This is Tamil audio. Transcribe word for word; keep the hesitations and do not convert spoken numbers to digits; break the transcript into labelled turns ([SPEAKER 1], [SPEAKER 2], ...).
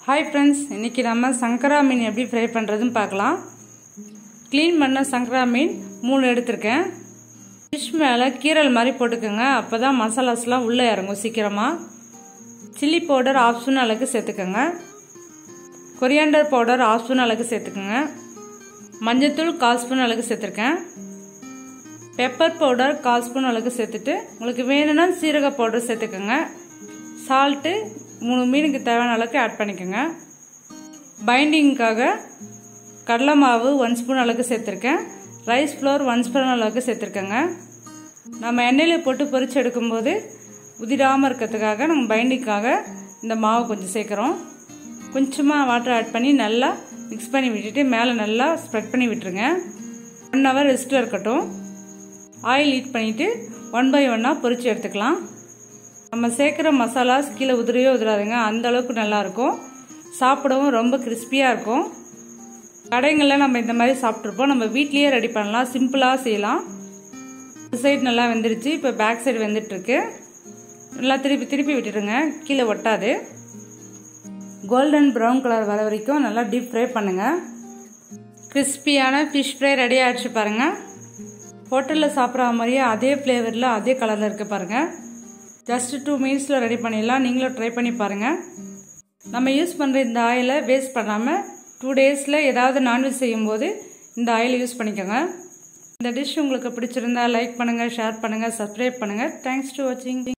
[SPEAKER 1] हाय फ्रेंड्स, इनकी நம்ம சங்கரா மீன் எப்படி ஃப்ரை பண்றதுன்னு பார்க்கலாம். க்ளீன் பண்ண சங்கரா மீன் மூணு எடுத்துர்க்கேன். ஃபிஷ் மேல கீரல் மாதிரி போட்டுக்கங்க. அப்பதான் மசாலாஸ்லாம் உள்ள இறங்கும் சீக்கிரமா. சில்லி பவுடர் half ஸ்பூன் அளவுக்கு சேர்த்துக்கங்க. கொரியாண்டர் பவுடர் half ஸ்பூன் அளவுக்கு சேர்த்துக்கங்க. மஞ்சள்தூள் கால் ஸ்பூன் அளவுக்கு சேர்த்துர்க்கேன். பெப்பர் பவுடர் கால் ஸ்பூன் அளவுக்கு சேர்த்துட்டு உங்களுக்கு வேணும்னா சீரக பவுடர் சேர்த்துக்கங்க. சால்ட் மூணு மீனுக்கு தேவையான அளவுக்கு ஆட் பண்ணிக்கோங்க. பைண்டிங்காக கடலை மாவு ஒன் ஸ்பூன் அளவுக்கு சேர்த்துருக்கேன். ரைஸ் ஃப்ளோர் ஒன் ஸ்பூன் அளவுக்கு சேர்த்துருக்கேங்க. நம்ம எண்ணெயில் போட்டு பொரிச்சு எடுக்கும்போது உதிராமல் இருக்கிறதுக்காக நம்ம பைண்டிங்காக இந்த மாவு கொஞ்சம் சேர்க்குறோம். கொஞ்சமாக வாட்டர் ஆட் பண்ணி நல்லா மிக்ஸ் பண்ணி விட்டுட்டு மேலே நல்லா ஸ்ப்ரெட் பண்ணி விட்டுருங்க. ஒன் ஹவர் ரெஸ்ட்டில் இருக்கட்டும். ஆயில் ஹீட் பண்ணிவிட்டு ஒன் பை ஒன்னாக பொரிச்சு எடுத்துக்கலாம். நம்ம சேர்க்குற மசாலாஸ் கீழே உதிரையோ உதிராதுங்க, அந்த அளவுக்கு நல்லாயிருக்கும். சாப்பிடவும் ரொம்ப கிறிஸ்பியாக இருக்கும். கடைங்களில் நம்ம இந்த மாதிரி சாப்பிட்ருப்போம். நம்ம வீட்லேயே ரெடி பண்ணலாம், சிம்பிளாக செய்யலாம். ஒரு சைடு நல்லா வெந்துருச்சு, இப்போ பேக் சைடு வெந்துட்டுருக்கு. நல்லா திருப்பி திருப்பி விட்டுடுங்க, கீழே ஒட்டாது. கோல்டன் ப்ரௌன் கலர் வர வரைக்கும் நல்லா டீப் ஃப்ரை பண்ணுங்கள். கிறிஸ்பியான ஃபிஷ் ஃப்ரை ரெடி ஆகிடுச்சு பாருங்கள். ஹோட்டலில் சாப்பிட்ற மாதிரியே அதே ஃப்ளேவரில் அதே கலரில் இருக்குது பாருங்கள். ஜஸ்ட் டூ மினிட்ஸில் ரெடி பண்ணிடலாம். நீங்களும் ட்ரை பண்ணி பாருங்கள். நம்ம யூஸ் பண்ணுற இந்த ஆயிலை வேஸ்ட் பண்ணாமல் டூ டேஸில் ஏதாவது நான்வெஜ் செய்யும்போது இந்த ஆயில் யூஸ் பண்ணிக்கோங்க. இந்த டிஷ் உங்களுக்கு பிடிச்சிருந்தா லைக் பண்ணுங்கள், ஷேர் பண்ணுங்கள், சப்ஸ்கிரைப் பண்ணுங்கள். தேங்க்ஸ் டு வாட்சிங்.